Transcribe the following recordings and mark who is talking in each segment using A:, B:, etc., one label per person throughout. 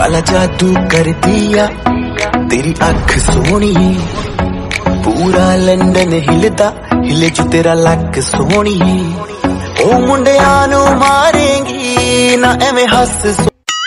A: काला जादू कर दिया तेरी अख सोनी, पूरा लंदन हिलदा हिले जो तेरा लक सोनी। ओ मुंडिया नू मारेंगी ना एवें हस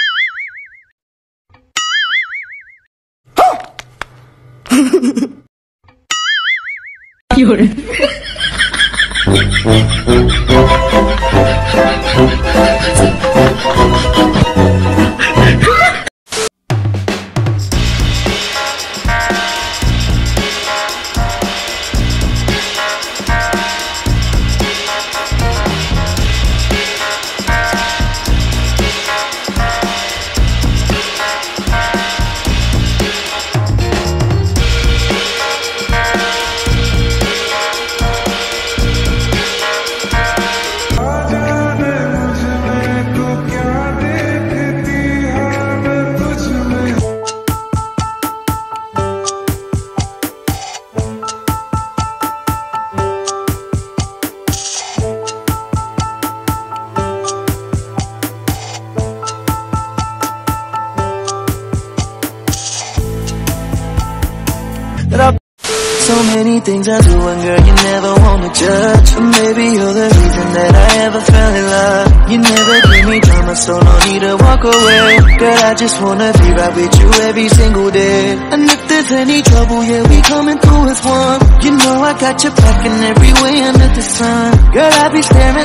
A: So many things I do and girl you never wanna judge. Maybe you're the reason that I ever fell in love. You never give me drama, so no need to walk away. Girl, I just wanna be right with you every single day. And if there's any trouble, yeah, we coming through as one. You know I got your back in every way under the sun. Girl, I be staring